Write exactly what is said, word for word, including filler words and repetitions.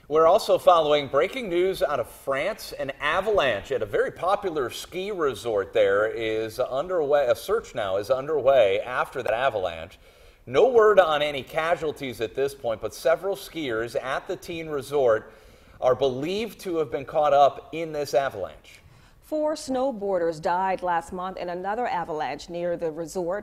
We're also following breaking news out of France. An avalanche at a very popular ski resort there is underway. A search now is underway after that avalanche. No word on any casualties at this point, but several skiers at the Tignes resort are believed to have been caught up in this avalanche. Four snowboarders died last month in another avalanche near the resort.